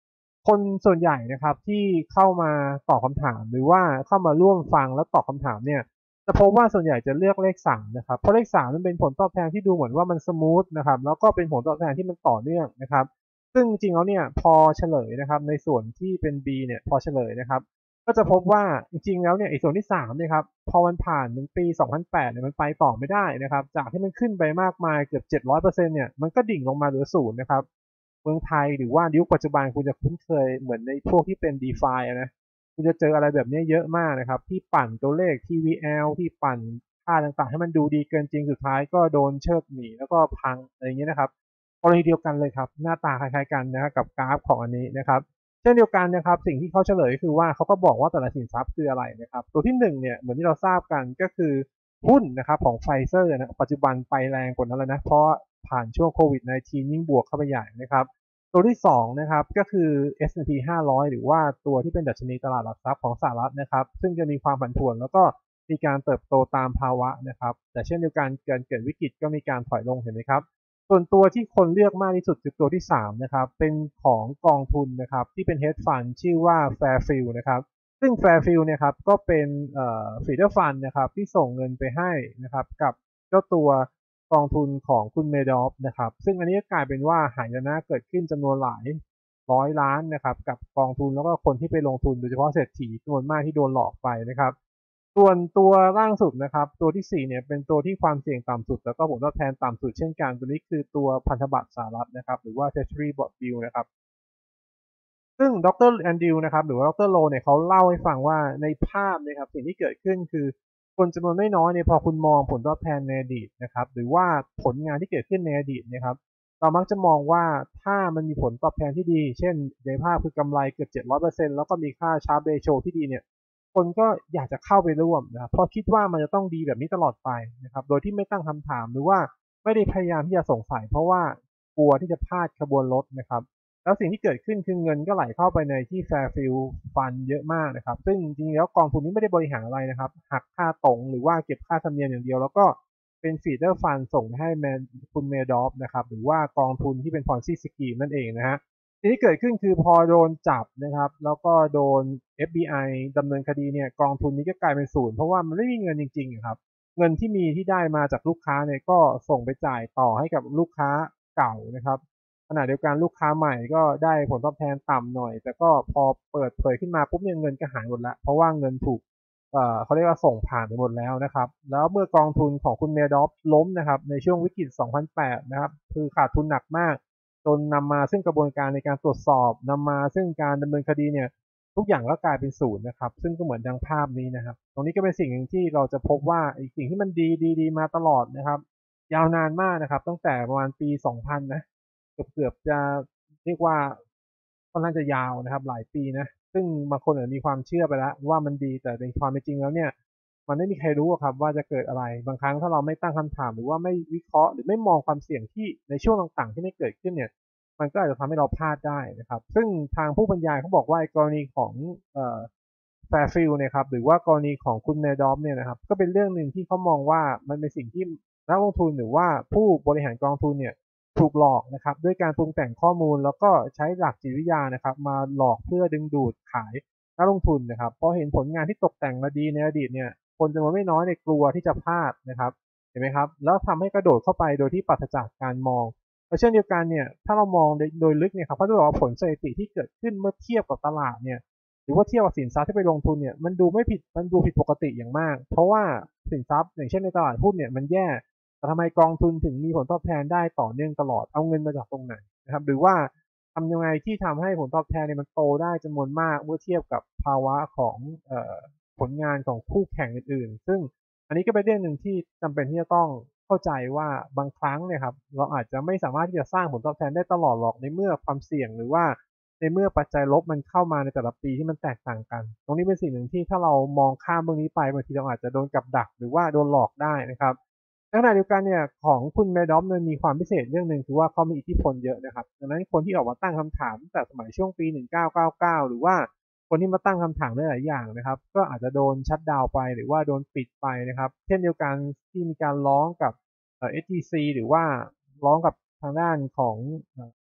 A: คนส่วนใหญ่นะครับที่เข้ามาตอบคำถามหรือว่าเข้ามาร่วมฟังแล้วตอบคำถามเนี่ยจะพบว่าส่วนใหญ่จะเลือกเลขสามนะครับเพราะเลขสามมันเป็นผลตอบแทนที่ดูเหมือนว่ามันสมูทนะครับแล้วก็เป็นผลตอบแทนที่มันต่อเนื่องนะครับซึ่งจริงๆแล้วเนี่ยพอเฉลยนะครับในส่วนที่เป็น B เนี่ยพอเฉลยนะครับก็จะพบว่าจริงๆแล้วเนี่ยไอ้ส่วนที่สามเนี่ยครับพอมันผ่านถึงปีสองพันแปดเนี่ยมันไปต่อไม่ได้นะครับจากที่มันขึ้นไปมากมายเกือบเจ็ดร้อยเปอร์เซ็นต์เนี่ยมันก็ดิ่งลงมาเหลือศูนย์นะครับเมืองไทยหรือว่ายุคปัจจุบันคุณจะคุ้นเคยเหมือนในพวกที่เป็น DeFi นะคุณจะเจออะไรแบบนี้เยอะมากนะครับที่ปั่นตัวเลข ที วี แอล ที่ปั่นค่าต่างๆให้มันดูดีเกินจริงสุดท้ายก็โดนเชิดหนีแล้วก็พังอะไรอย่างเงี้ยนะครับกรณีเดียวกันเลยครับหน้าตาคล้ายๆกันนะครับกับกราฟของอันนี้นะครับเช่นเดียวกันนะครับสิ่งที่เขาเฉลยคือว่าเขาก็บอกว่าแต่ละสินทรัพย์คืออะไรนะครับตัวที่หนึ่งเนี่ยเหมือนที่เราทราบกันก็คือหุ้นนะครับของไฟเซอร์นะปัจจุบันไปแรงกว่านั้นแล้วนะเพราะผ่านช่วงโควิด สิบเก้า ยิ่งบวกเข้าไปใหญ่นะครับตัวที่สองนะครับก็คือ เอส แอนด์ พี ห้าร้อยหรือว่าตัวที่เป็นดัชนีตลาดหลักทรัพย์ของสหรัฐนะครับซึ่งจะมีความผันผวนแล้วก็มีการเติบโตตามภาวะนะครับแต่เช่นเดียวกันเกิดเกิดวิกฤตก็มีการถอยลงเห็นไหมครับส่วนตัวที่คนเลือกมากที่สุดคือตัวที่สามนะครับเป็นของกองทุนนะครับที่เป็น hedge fund ชื่อว่า Fairfield นะครับซึ่ง Fairfield เนี่ยครับก็เป็นเอ่อ feeder fund นะครับที่ส่งเงินไปให้นะครับกับเจ้าตัวกองทุนของคุณเมดอฟนะครับซึ่งอันนี้ก็กลายเป็นว่าหายนะเกิดขึ้นจำนวนหลายร้อยล้านนะครับกับกองทุนแล้วก็คนที่ไปลงทุนโดยเฉพาะเศรษฐีจำนวนมากที่โดนหลอกไปนะครับส่วนตัวล่างสุดนะครับตัวที่สี่เนี่ยเป็นตัวที่ความเสี่ยงต่ำสุดแล้วก็ผลตอบแทนต่ำสุดเช่นกันตัวนี้คือตัวพันธบัตรสหรัฐนะครับหรือว่า Treasury Bond Yield นะครับซึ่งดรแอนดิวนะครับหรือว่าดรโลเนี่ยเขาเล่าให้ฟังว่าในภาพนะครับสิ่งที่เกิดขึ้นคือคนจำนวนไม่น้อยเนี่ยพอคุณมองผลตอบแทนในอดีตนะครับหรือว่าผลงานที่เกิดขึ้นในอดีตนะครับเรามักจะมองว่าถ้ามันมีผลตอบแทนที่ดีเช่นในภาพคือกำไรเกือบ เจ็ดร้อยเปอร์เซ็นต์ แล้วก็มีค่าชาร์ปเรโชที่ดีเนี่ยคนก็อยากจะเข้าไปร่วมนะครับเพราะคิดว่ามันจะต้องดีแบบนี้ตลอดไปนะครับโดยที่ไม่ตั้งคำถามหรือว่าไม่ได้พยายามที่จะสงสัยเพราะว่ากลัวที่จะพลาดขบวนรถนะครับ แล้วสิ่งที่เกิดขึ้นคือเงินก็ไหลเข้าไปในที่ Fairfield Fund เยอะมากนะครับซึ่งจริงๆแล้วกองทุนนี้ไม่ได้บริหารอะไรนะครับหักค่าตรงหรือว่าเก็บค่าธรรมเนียมอย่างเดียวแล้วก็เป็น feeder fund ส่งให้แมนคุณเมดอฟนะครับหรือว่ากองทุนที่เป็น Ponzi Scheme นั่นเองนะฮะสิ่งที่เกิดขึ้นคือพอโดนจับนะครับแล้วก็โดน เอฟ บี ไอ ดำเนินคดีเนี่ยกองทุนนี้ก็กลายเป็นศูนย์เพราะว่ามันไม่มีเงินจริงๆครับเงินที่มีที่ได้มาจากลูกค้าเนี่ยก็ส่งไปจ่ายต่อให้กับลูกค้าเก่านะครับขณะเดียวกันลูกค้าใหม่ก็ได้ผลตอบแทนต่ำหน่อยแต่ก็พอเปิดเผยขึ้นมาปุ๊บเนี่ยเงินก็หายหมดแล้วเพราะว่าเงินถูกเอ่อเขาเรียกว่าส่งผ่านไปหมดแล้วนะครับแล้วเมื่อกองทุนของคุณเมดอฟล้มนะครับในช่วงวิกฤตสองพันแปดนะครับคือขาดทุนหนักมากจนนำมาซึ่งกระบวนการในการตรวจสอบนำมาซึ่งการดำเนินคดีเนี่ยทุกอย่างก็กลายเป็นศูนย์นะครับซึ่งก็เหมือนดังภาพนี้นะครับตรงนี้ก็เป็นสิ่งหนึ่งที่เราจะพบว่าไอ้สิ่งที่มันดีดีดีมาตลอดนะครับยาวนานมากนะครับตั้งแต่ประมาณปีสองพันนะ เกือบเกือบจะเรียกว่าค่อนข้างจะยาวนะครับหลายปีนะซึ่งบางคนอาจจะมีความเชื่อไปแล้วว่ามันดีแต่ในความเป็นจริงแล้วเนี่ยมันไม่มีใครรู้ครับว่าจะเกิดอะไรบางครั้งถ้าเราไม่ตั้งคำถามหรือว่าไม่วิเคราะห์หรือไม่มองความเสี่ยงที่ในช่วงต่างๆที่ไม่เกิดขึ้นเนี่ยมันก็อาจจะทำให้เราพลาดได้นะครับซึ่งทางผู้บรรยายเขาบอกว่ากรณีของเอ่อแฟร์ฟิลเนี่ยครับหรือว่ากรณีของคุณเมดอฟเนี่ยนะครับก็เป็นเรื่องหนึ่งที่เขามองว่ามันเป็นสิ่งที่นักลงทุนหรือว่าผู้บริหารกองทุนเนี่ย ถูกหลอกนะครับด้วยการปรุงแต่งข้อมูลแล้วก็ใช้หลักจิตวิทยานะครับมาหลอกเพื่อดึงดูดขายนักลงทุนนะครับพอเห็นผลงานที่ตกแต่งมาดีในอดีตเนี่ยคนจำนวนไม่น้อยในกลัวที่จะพลาดนะครับเห็นไหมครับแล้วทำให้กระโดดเข้าไปโดยที่ปราศจากการมองและเช่นเดียวกันเนี่ยถ้าเรามองโดยลึกเนี่ยครับเขาจะบอกว่าผลสถิติที่เกิดขึ้นเมื่อเทียบกับตลาดเนี่ยหรือว่าเทียบกับสินทรัพย์ที่ไปลงทุนเนี่ยมันดูไม่ผิดมันดูผิดปกติอย่างมากเพราะว่าสินทรัพย์อย่างเช่นในตลาดหุ้นเนี่ยมันแย่แต่ทำไมกองทุนถึงมีผลตอบแทนได้ต่อเนื่องตลอดเอาเงินมาจากตรงไหนนะครับหรือว่าทำยังไงที่ทำให้ผลตอบแทนเนี่ยมันโตได้จำนวนมากเมื่อเทียบกับภาวะของเอ่อผลงานของคู่แข่งอื่นๆซึ่งอันนี้ก็เป็นเรื่องหนึ่งที่จำเป็นที่จะต้องเข้าใจว่าบางครั้งเนี่ยครับเราอาจจะไม่สามารถที่จะสร้างผลตอบแทนได้ตลอดหรอกในเมื่อความเสี่ยงหรือว่าในเมื่อปัจจัยลบมันเข้ามาในแต่ละปีที่มันแตกต่างกันตรงนี้เป็นสิ่งหนึ่งที่ถ้าเรามองข้ามเรื่องนี้ไปบางทีเราอาจจะโดนกับดักหรือว่าโดนหลอกได้นะครับ ในขณะเดียวกันเนี่ยของคุณแมดอฟเนี่ยมีความพิเศษเรื่องหนึ่งคือว่าเขามีอิทธิพลเยอะนะครับดังนั้นคนที่ออกมาตั้งคำถามตั้งแต่สมัยช่วงปีหนึ่งพันเก้าร้อยเก้าสิบเก้าหรือว่าคนที่มาตั้งคำถามหลายอย่างนะครับก็อาจจะโดนชัตดาวน์ไปหรือว่าโดนปิดไปนะครับเช่นเดียวกันที่มีการร้องกับเอ่อ เอส ที ซี หรือว่าร้องกับทางด้านของ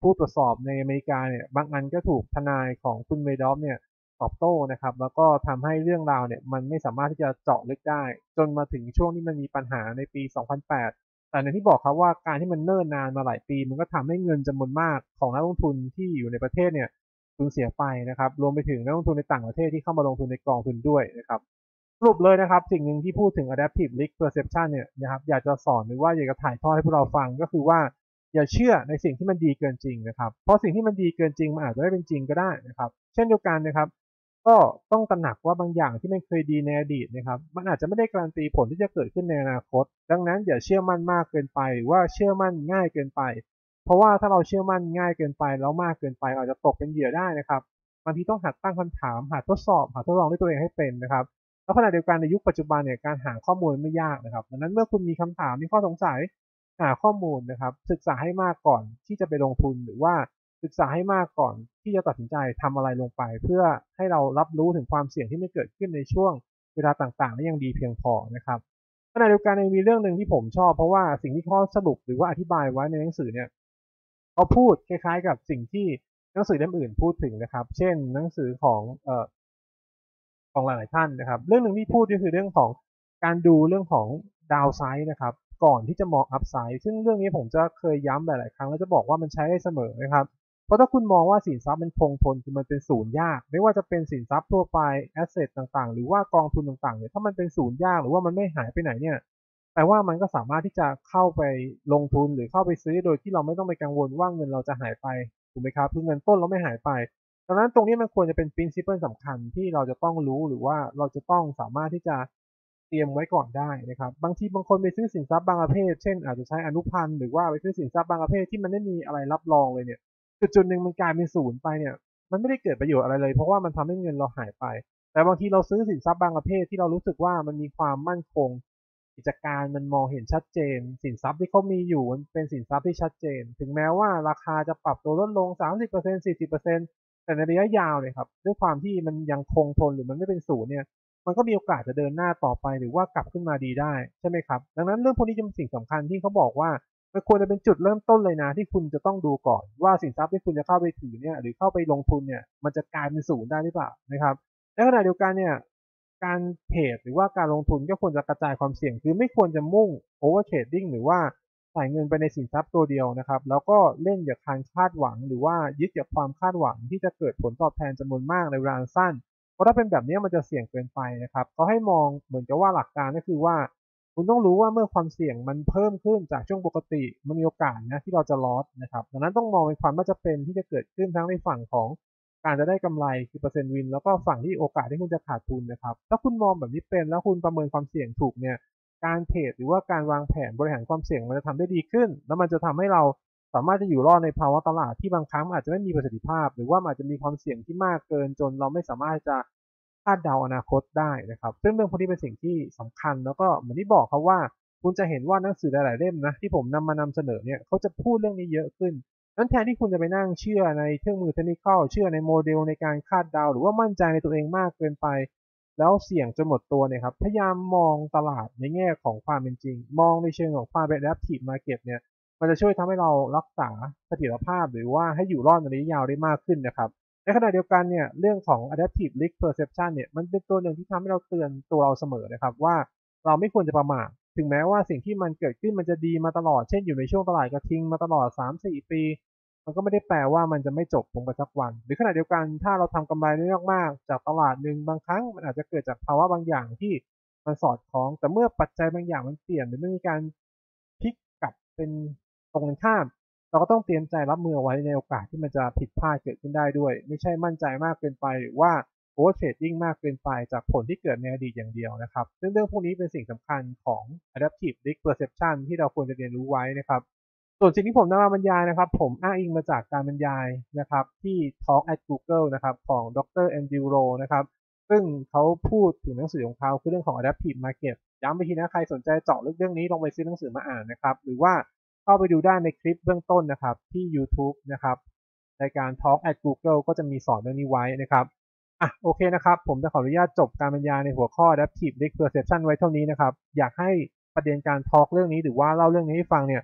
A: ผู้ตรวจสอบในอเมริกาเนี่ยบางอันก็ถูกทนายของคุณเมดอฟเนี่ยตอบโต้นะครับแล้วก็ทำให้เรื่องราวเนี่ยมันไม่สามารถที่จะเจาะลึกได้จนมาถึงช่วงที่มันมีปัญหาในปี สองพันแปด แต่ในที่บอกครับว่าการที่มันเนิ่นนานมาหลายปีมันก็ทำให้เงินจำนวนมากของนักลงทุนที่อยู่ในประเทศเนี่ยสูญเสียไปนะครับรวมไปถึงนักลงทุนในต่างประเทศที่เข้ามาลงทุนในกองทุนด้วยนะครับสรุปเลยนะครับสิ่งหนึ่งที่พูดถึง adaptive risk perception เนี่ยนะครับอยากจะสอนหรือว่าอยากจะถ่ายทอดให้พวกเราฟังก็คือว่าอย่าเชื่อในสิ่งที่มันดีเกินจริงนะครับเพราะสิ่งที่มันดีเกินจริงมันอาจจะไม่เป็นจริงก็ได้นะครับเช่นเดียวกันนะครับก็ต้องตระหนักว่าบางอย่างที่มันเคยดีในอดีตนะครับมันอาจจะไม่ได้การันตีผลที่จะเกิดขึ้นในอนาคตดังนั้นอย่าเชื่อมั่นมากเกินไปหรือว่าเชื่อมั่นง่ายเกินไปเพราะว่าถ้าเราเชื่อมั่นง่ายเกินไปแล้วมากเกินไปอาจจะตกเป็นเหยื่อได้นะครับบางทีต้องหัดตั้งคำถามหัดทดสอบหัดทดลองด้วยตัวเองให้เป็นนะครับแล้วขณะเดียวกันในยุคปัจจุบันเนี่ยการหาข้อมูลไม่ยากนะครับดังนั้นเมื่อคุณมีคำถามมีข้อสงสัยหาข้อมูลนะครับศึกษาให้มากก่อนที่จะไปลงทุนหรือว่าศึกษาให้มากก่อนที่จะตัดสินใจทำอะไรลงไปเพื่อให้เรารับรู้ถึงความเสี่ยงที่ไม่เกิดขึ้นในช่วงเวลาต่างๆได้อย่างดีเพียงพอนะครับขณะเดียวกันยังมีเรื่องหนึ่งที่ผมชอบเพราะว่าสิ่งที่เขาสรุปหรือว่าอธิบายไว้ในหนังสือเนี่ยเขาพูดคล้ายๆกับสิ่งที่หนังสือเล่มอื่นพูดถึงนะครับเช่นหนังสือของเอ่อของหลายๆท่านนะครับเรื่องหนึ่งที่พูดก็คือเรื่องของการดูเรื่องของดาวไซด์นะครับก่อนที่จะมองอัพไซด์ซึ่งเรื่องนี้ผมจะเคยย้ำหลายๆครั้งแล้วจะบอกว่ามันใช้ได้เสมอนะครับเพราะถ้าคุณมองว่าสินทรัพย์มันคงทนคือมันเป็นศูนย์ยากไม่ว่าจะเป็นสินทรัพย์ทั่วไปแอสเซทต่างๆหรือว่ากองทุนต่างๆเนี่ยถ้ามันเป็นศูนย์ยากหรือว่ามันไม่หายไปไหนเนี่ยแปลว่ามันก็สามารถที่จะเข้าไปลงทุนหรือเข้าไปซื้อโดยที่เราไม่ต้องไปกังวลว่าเงินเราจะหายไปถูกไหมครับคือเงินต้นเราไม่หายไปดังนั้นตรงนี้มันควรจะเป็น principle สำคัญที่เราจะต้องรู้หรือว่าเราจะต้องสามารถที่จะเตรียมไว้ก่อนได้นะครับบางทีบางคนไปซื้อสินทรัพย์บางประเภทเช่นอาจจะใช้อนุพันธ์หรือว่าไปซื้อสินทรัพย์บางประเภทที่มันไม่มีอะไรรับรองเลยเนี่ยจุดจุดหนึ่งมันกลายเป็นศูนย์ไปเนี่ยมันไม่ได้เกิดประโยชน์อะไรเลยเพราะว่ามันทำให้เงินเราหายไปแต่บางทีเราซื้อสินทรัพย์บางประเภทที่เรารู้สึกว่ามันมีความมั่นคงกิจการมันมองเห็นชัดเจนสินทรัพย์ที่เขามีอยู่มันเป็นสินทรัพย์ที่ชัดเจนถึงแม้ว่าราคาจะปรับตัวลดลง สามสิบเปอร์เซ็นต์ สี่สิบเปอร์เซ็นต์ แต่ในระยะยาวเนี่ยครับด้วยความที่มันยังคงทนหรือมันไม่เป็นศูนย์เนี่ยมันก็มีโอกาสจะเดินหน้าต่อไปหรือว่ากลับขึ้นมาดีได้ใช่ไหมครับดังนั้นเรื่องพวกนี้จะเป็นสิ่งสำคัญที่เขาบอกว่ามันควรจะเป็นจุดเริ่มต้นเลยนะที่คุณจะต้องดูก่อนว่าสินทรัพย์ที่คุณจะเข้าไปถือเนี่ยหรือเข้าไปลงทุนเนี่ยมันจะกลายเป็นศูนย์ได้หรือเปล่านะครับในขณะเดียวกันเนี่ยการเทรดหรือว่าการลงทุนก็ควรจะกระจายความเสี่ยงคือไม่ควรจะมุ่งโอเวอร์เทรดดิ้งหรือว่าใส่เงินไปในสินทรัพย์ตัวเดียวนะครับแล้วก็เล่นจากการคาดหวังหรือว่ายึดจากความคาดหวังที่จะเกิดผลตอบแทนจำนวนมากในเวลาสั้นเพราะถ้าเป็นแบบนี้มันจะเสี่ยงเกินไปนะครับเขาให้มองเหมือนกับว่าหลักการก็คือว่าคุณต้องรู้ว่าเมื่อความเสี่ยงมันเพิ่มขึ้นจากช่วงปกติมันมีโอกาสนะที่เราจะลอสนะครับดังนั้นต้องมองเป็นความน่าจะเป็นที่จะเกิดขึ้นทั้งในฝั่งของการจะได้กำไรคือเปอร์เซ็นต์วินแล้วก็ฝั่งที่โอกาสที่คุณจะขาดทุนนะครับถ้าคุณมองแบบนี้เป็นแล้วคุณประเมินความเสี่ยงถูกเนี่ยการเทรดหรือว่าการวางแผนบริหารความเสี่ยงมันจะทำได้ดีขึ้นแล้วมันจะทำให้เราสามารถจะอยู่รอดในภาวะตลาดที่บางครั้งอาจจะไม่มีประสิทธิภาพหรือว่าอาจจะมีความเสี่ยงที่มากเกินจนเราไม่สามารถจะคาดเดาอนาคตได้นะครับซึ่งเรื่องพวกนี้เป็นสิ่งที่สำคัญแล้วก็เหมือนที่บอกครับว่าคุณจะเห็นว่าหนังสือหลายๆเล่มนะที่ผมนำมานำเสนอเนี่ยเขาจะพูดเรื่องนี้เยอะขึ้นนั้นแทนที่คุณจะไปนั่งเชื่อในเครื่องมือเทคนิคอลเชื่อในโมเดลในการคาดเดาหรือว่ามั่นใจในตัวเองมากเกินไปแล้วเสี่ยงจนหมดตัวเนี่ยครับพยายามมองตลาดในแง่ของความเป็นจริงมองในเชิงของความเป็น adaptive market เนี่ยมันจะช่วยทำให้เรารักษาเสถียรภาพหรือว่าให้อยู่รอดในระยะยาวได้มากขึ้นนะครับในขณะเดียวกันเนี่ยเรื่องของ adaptive risk perception เนี่ยมันเป็นตัวหนึ่งที่ทำให้เราเตือนตัวเราเสมอนะครับว่าเราไม่ควรจะประมาทถึงแม้ว่าสิ่งที่มันเกิดขึ้นมันจะดีมาตลอดเช่นอยู่ในช่วงตลาดกระทิงมาตลอด สามถึงสี่ ปีมันก็ไม่ได้แปลว่ามันจะไม่จบลงไปสักวันหรือขณะเดียวกันถ้าเราทำกำไรได้มากๆจากตลาดหนึ่งบางครั้งมันอาจจะเกิดจากภาวะบางอย่างที่มันสอดคล้องแต่เมื่อปัจจัยบางอย่างมันเปลี่ยนหรือไม่มีการพลิกกลับเป็นตรงกันข้ามเราก็ต้องเตรียมใจรับมือไว้ในโอกาสที่มันจะผิดพลาดเกิดขึ้นได้ด้วยไม่ใช่มั่นใจมากเกินไปหรือว่าโอเวอร์เทรดดิ้งมากเกินไปจากผลที่เกิดในอดีตอย่างเดียวนะครับซึ่งเรื่องพวกนี้เป็นสิ่งสำคัญของ adaptive risk perception ที่เราควรจะเรียนรู้ไว้นะครับส่วนสิ่งที่ผมนำมาบรรยายนะครับผมอ้างอิงมาจากการบรรยายนะครับที่ Talk at Google นะครับของดรแอนดรูว์โรนะครับซึ่งเขาพูดถึงหนังสือของเขาคือเรื่องของ adaptive market ย้ำไปทีนะใครสนใจเจาะลึกเรื่องนี้ลองไปซื้อหนังสือมาอ่านนะครับหรือว่าเข้าไปดูได้ในคลิปเบื้องต้นนะครับที่ YouTube นะครับรายการ Talk at Google ก็จะมีสอนเรื่องนี้ไว้นะครับอ่ะโอเคนะครับผมจะขออนุญาตจบการบรรยายในหัวข้อ adaptive risk perception ไว้เท่านี้นะครับอยากให้ประเด็นการ Talk เรื่องนี้หรือว่าเล่าเรื่องนี้ให้ฟังเนี่ย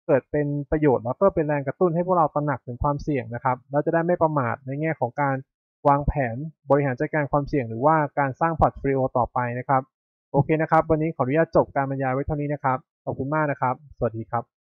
A: เกิดเป็นประโยชน์แล้วก็เป็นแรงกระตุ้นให้พวกเราตระหนักถึงความเสี่ยงนะครับเราจะได้ไม่ประมาทในแง่ของการวางแผนบริหารจัดการความเสี่ยงหรือว่าการสร้างพอร์ตโฟลิโอต่อไปนะครับโอเคนะครับวันนี้ขออนุญาตจบการบรรยายไว้เท่านี้นะครับขอบคุณมากนะครับสวัสดีครับ